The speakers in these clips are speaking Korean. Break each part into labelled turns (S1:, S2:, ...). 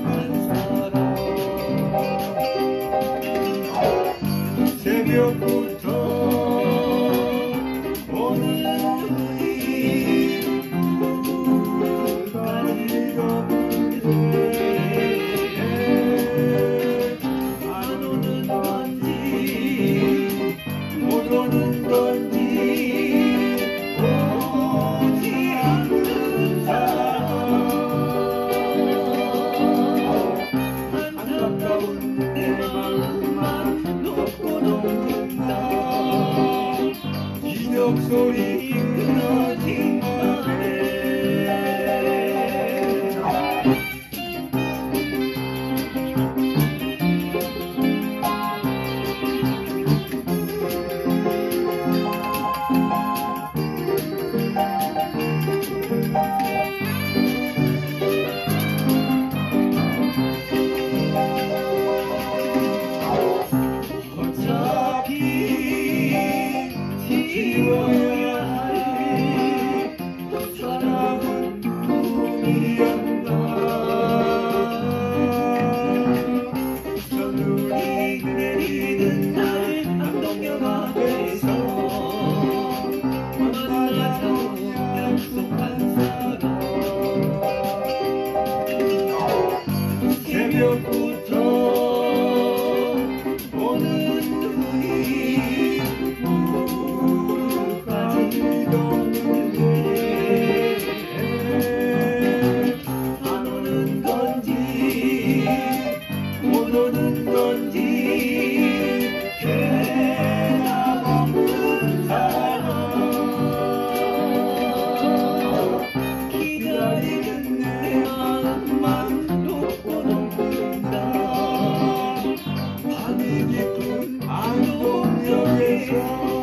S1: 새벽부터 오는 눈이 물까지 없는데 안 오는 건지 못 오는 건지 오지 않는 사람 안타까운 내 마음만 놓고 녹는다. 기적 소리 끊어진 밤에 지워야 할 사랑은 꿈이었나. 첫눈이 내리는 날 남동역 앞에서 만나자고 약속한 사람 새벽부터 오는 눈이 안 오는 건지 못 오는 건지 대답 없는 사람 기다리는 내 마음만 놓고 녹는다. 밤이 깊은 안동역에서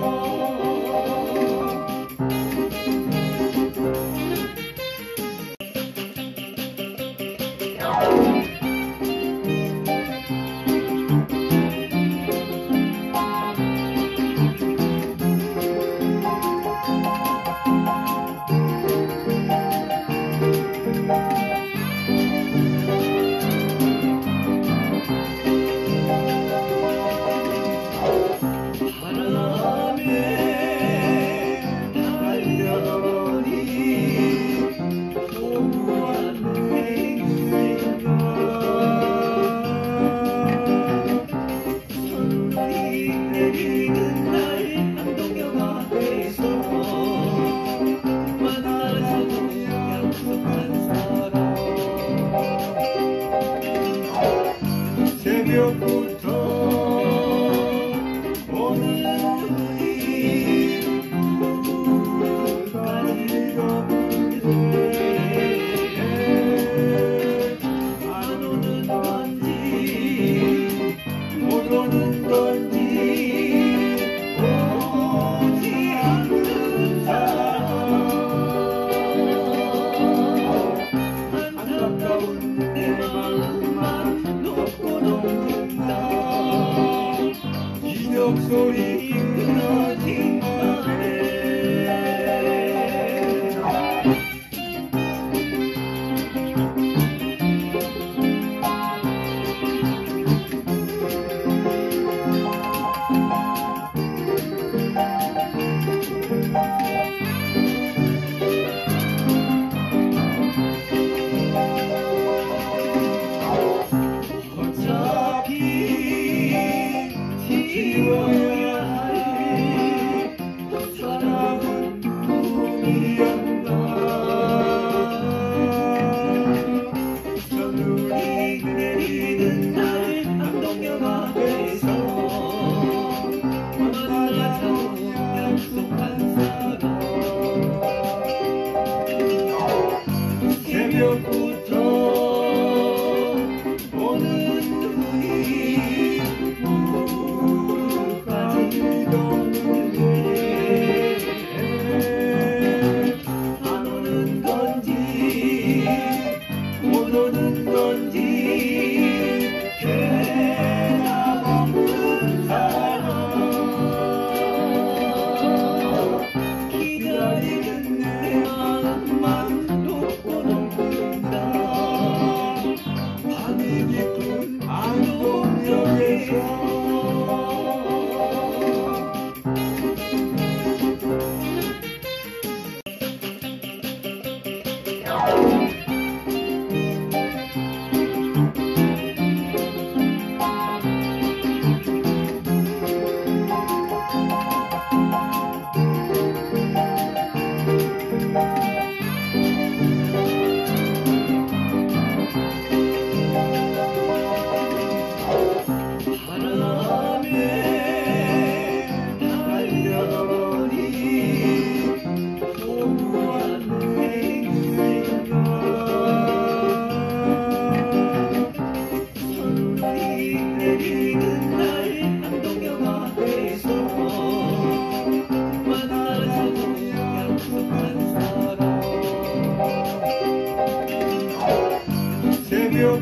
S1: 내리는 날 남동역 앞에서 만나자고 약속한 사람 새벽부터 오는 눈이 물까지 없는데 안 오는 건지 못 오는 건지 오지 않는 사람 안타까운 내 마음만 놓고 녹는다. 기적 소리 끊어진 밤에 지워야 할 사랑은 꿈이었나. 첫눈이 내리는 날 남동역 앞에서 만나자고 약속한 사람 새벽부터 오는 눈이 안 오는 건지 못 오는 건지 대답 없는 사람 기다리는 내 마음만 놓고 녹는다.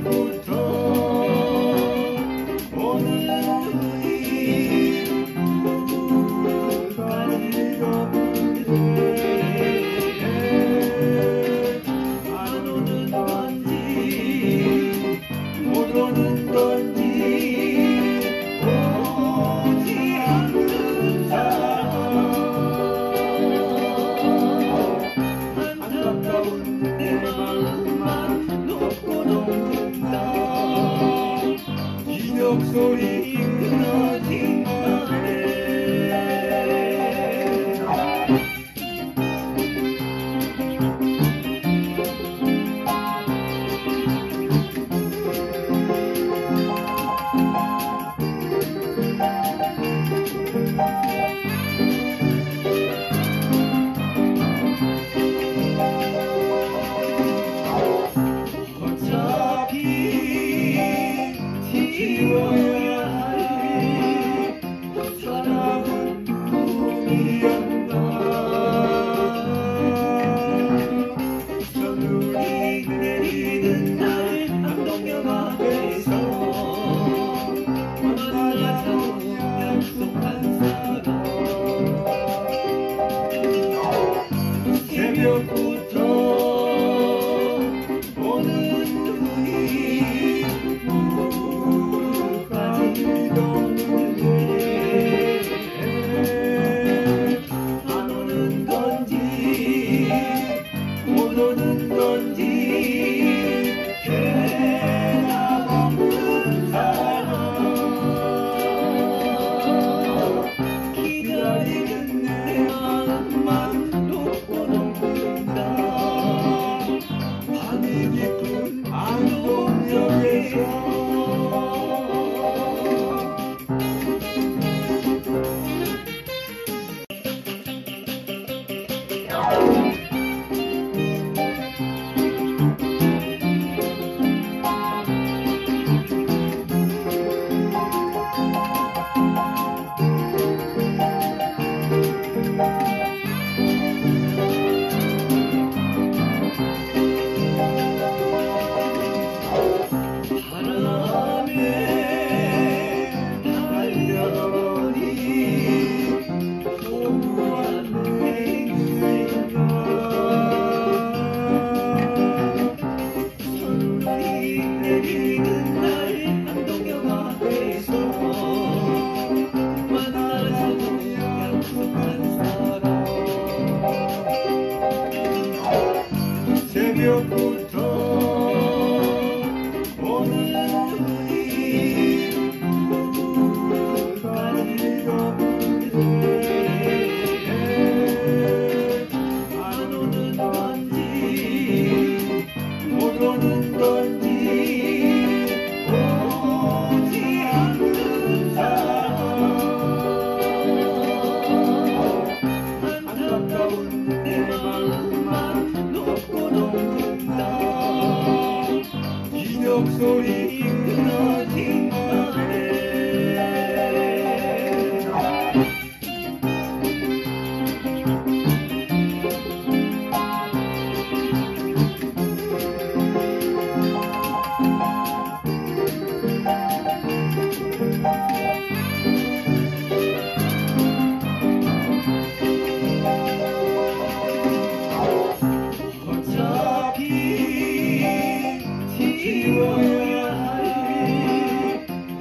S1: 새벽부터 오는 눈이 가지고 안 오는 건지 못 오는 건지 오지 않는 사람 안타까운 내 마음만 놓고 녹는다 기적 소리 끊어진 날에 어차피 지워야 할 사랑은 꿈이었나 저눈이 내리는 날 안동역 앞에서 만나자고 약속한 사람 새벽부터 오는 눈이 무릎까지 걷는데 안 오는 건지 못 오는 건지 대답없는 사람 기다리는 내 마음만 놓고 녹는다 밤이 깊은 안동역에서 바람에 달려버린 고무한 행세가 선물이 내리는 날 안동역 앞에서 만나자고 약속한 사람 새벽부터 오는 눈이 무릎까지 걷는데 안 오는 건지 못 오는 건지 오지 않는 사람 안타까운 내 마음만 놓고 녹는다 기적 소리 끊어진 날에 어차피 지워야 할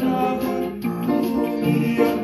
S1: 아름다운 꿈이야